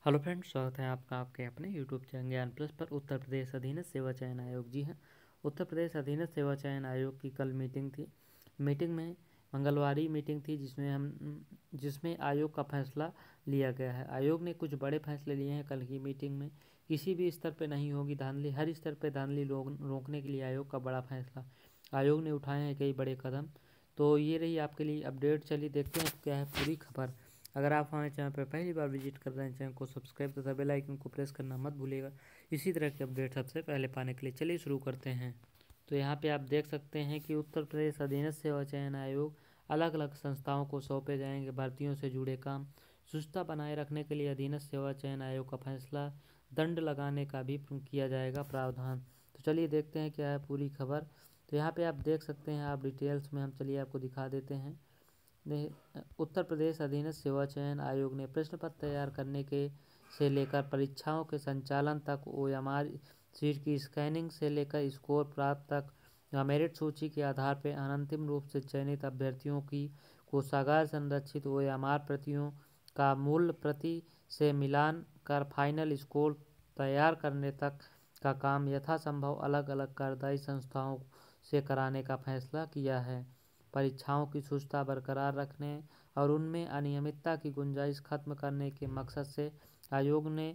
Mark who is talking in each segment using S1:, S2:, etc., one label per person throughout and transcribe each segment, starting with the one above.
S1: Hello friends, स्वागत है आपका आपके अपने यूट्यूब चैनल ज्ञान प्लस पर। उत्तर प्रदेश अधीनस्थ सेवा चयन आयोग, जी हाँ, उत्तर प्रदेश अधीनस्थ सेवा चयन आयोग की कल मीटिंग थी। मीटिंग में मंगलवारी मीटिंग थी जिसमें आयोग का फैसला लिया गया है। आयोग ने कुछ बड़े फैसले लिए हैं कल की मीटिंग में। किसी भी स्तर पर नहीं होगी धांधली, हर स्तर पर धांधली रोकने के लिए आयोग का बड़ा फैसला। आयोग ने उठाए हैं कई बड़े कदम। तो ये रही आपके लिए अपडेट। चलिए देखते हैं क्या है पूरी खबर। अगर आप हमारे चैनल पर पहली बार विजिट कर रहे हैं, चैनल को सब्सक्राइब तथा बेल आइकन को प्रेस करना मत भूलिएगा इसी तरह के अपडेट सबसे पहले पाने के लिए। चलिए शुरू करते हैं। तो यहाँ पे आप देख सकते हैं कि उत्तर प्रदेश अधीनस्थ सेवा चयन आयोग अलग अलग संस्थाओं को सौंपे जाएंगे भर्तियों से जुड़े काम। शुचिता बनाए रखने के लिए अधीनस्थ सेवा चयन आयोग का फैसला, दंड लगाने का भी किया जाएगा प्रावधान। तो चलिए देखते हैं क्या है पूरी खबर। तो यहाँ पे आप देख सकते हैं, आप डिटेल्स में हम चलिए आपको दिखा देते हैं। उत्तर प्रदेश अधीनस्थ सेवा चयन आयोग ने प्रश्न पत्र तैयार करने के से लेकर परीक्षाओं के संचालन तक, OMR सीट की स्कैनिंग से लेकर स्कोर प्राप्त तक, मेरिट सूची के आधार पर अंतिम रूप से चयनित अभ्यर्थियों की कोषागार संरक्षित OMR प्रतियों का मूल प्रति से मिलान कर फाइनल स्कोर तैयार करने तक का काम यथासंभव अलग अलग कार्यदायी संस्थाओं से कराने का फैसला किया है। परीक्षाओं की शुचिता बरकरार रखने और उनमें अनियमितता की गुंजाइश खत्म करने के मकसद से आयोग ने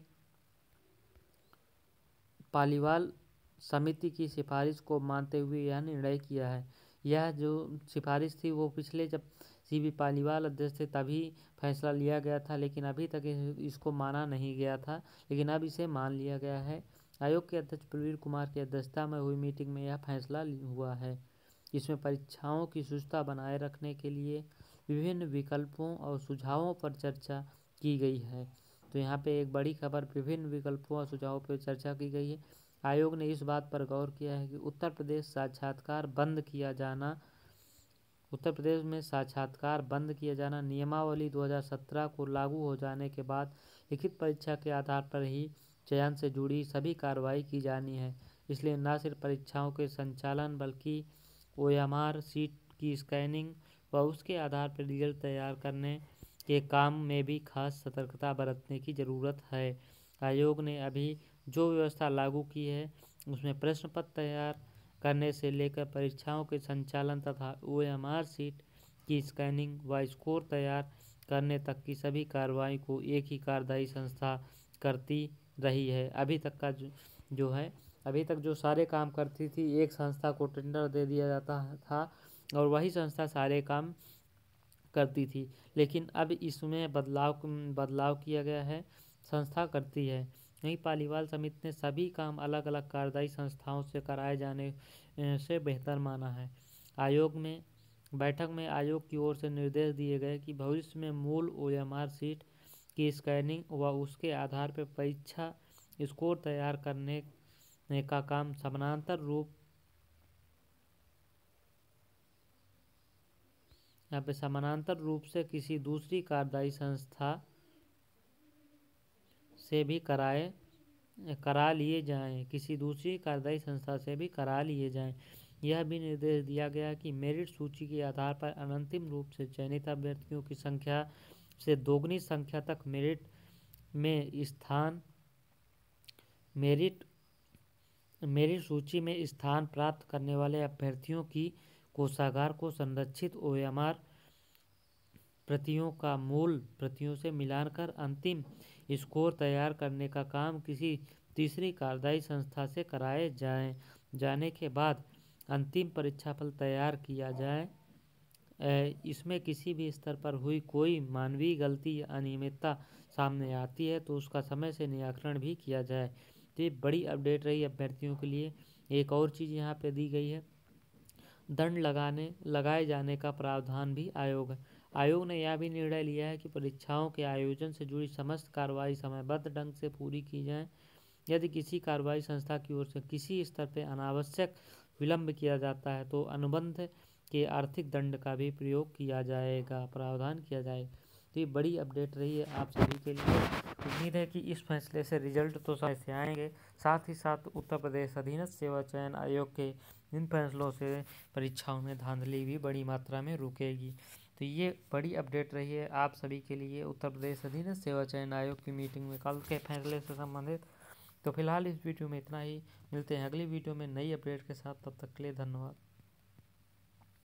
S1: पालीवाल समिति की सिफारिश को मानते हुए यह निर्णय किया है। यह जो सिफारिश थी वो पिछले जब CB पालीवाल अध्यक्ष थे तभी फैसला लिया गया था, लेकिन अभी तक इसको माना नहीं गया था, लेकिन अब इसे मान लिया गया है। आयोग के अध्यक्ष प्रवीण कुमार की अध्यक्षता में हुई मीटिंग में यह फैसला हुआ है। इसमें परीक्षाओं की शुचिता बनाए रखने के लिए विभिन्न विकल्पों और सुझावों पर चर्चा की गई है। तो यहाँ पे एक बड़ी खबर, विभिन्न विकल्पों और सुझावों पर चर्चा की गई है। आयोग ने इस बात पर गौर किया है कि उत्तर प्रदेश में साक्षात्कार बंद किया जाना, नियमावली 2017 को लागू हो जाने के बाद लिखित परीक्षा के आधार पर ही चयन से जुड़ी सभी कार्रवाई की जानी है। इसलिए न सिर्फ परीक्षाओं के संचालन बल्कि OMR सीट की स्कैनिंग व उसके आधार पर रिजल्ट तैयार करने के काम में भी खास सतर्कता बरतने की ज़रूरत है। आयोग ने अभी जो व्यवस्था लागू की है उसमें प्रश्न पत्र तैयार करने से लेकर परीक्षाओं के संचालन तथा OMR सीट की स्कैनिंग व स्कोर तैयार करने तक की सभी कार्रवाई को एक ही कार्यदायी संस्था करती रही है। अभी तक जो सारे काम करती थी, एक संस्था को टेंडर दे दिया जाता था और वही संस्था सारे काम करती थी, लेकिन अब इसमें बदलाव किया गया है, संस्था करती है। वहीं पालीवाल समिति ने सभी काम अलग अलग कार्यदायी संस्थाओं से कराए जाने से बेहतर माना है। बैठक में आयोग की ओर से निर्देश दिए गए कि भविष्य में मूल OMR सीट की स्कैनिंग व उसके आधार पर परीक्षा स्कोर तैयार करने का काम समानांतर रूप से किसी दूसरी कार्यदायी संस्था से भी करा लिए जाएं। यह भी निर्देश दिया गया कि मेरिट सूची के आधार पर अंतिम रूप से चयनित अभ्यर्थियों की संख्या से दोगुनी संख्या तक मेरिट सूची में स्थान प्राप्त करने वाले अभ्यर्थियों की कोषागार को संरक्षित OMR प्रतियों का मूल प्रतियों से मिलान कर अंतिम स्कोर तैयार करने का काम किसी तीसरी कार्यदायी संस्था से कराए जाने के बाद अंतिम परीक्षाफल तैयार किया जाए। इसमें किसी भी स्तर पर हुई कोई मानवीय गलती या अनियमितता सामने आती है तो उसका समय से निराकरण भी किया जाए। तो ये बड़ी अपडेट रही अभ्यर्थियों के लिए। एक और चीज़ यहाँ पे दी गई है, दंड लगाए जाने का प्रावधान भी आयोग ने यह भी निर्णय लिया है कि परीक्षाओं के आयोजन से जुड़ी समस्त कार्रवाई समयबद्ध ढंग से पूरी की जाए। यदि किसी कार्रवाई संस्था की ओर से किसी स्तर पर अनावश्यक विलंब किया जाता है तो अनुबंध के आर्थिक दंड का भी प्रावधान किया जाएगा। तो ये बड़ी अपडेट रही है आप सभी के लिए। उम्मीद है कि इस फैसले से रिजल्ट तो समय से आएंगे, साथ ही साथ उत्तर प्रदेश अधीनस्थ सेवा चयन आयोग के इन फैसलों से परीक्षाओं में धांधली भी बड़ी मात्रा में रुकेगी। तो ये बड़ी अपडेट रही है आप सभी के लिए उत्तर प्रदेश अधीनस्थ सेवा चयन आयोग की मीटिंग में कल के फैसले से संबंधित। तो फिलहाल इस वीडियो में इतना ही, मिलते हैं अगली वीडियो में नई अपडेट के साथ, तब तक के लिए धन्यवाद।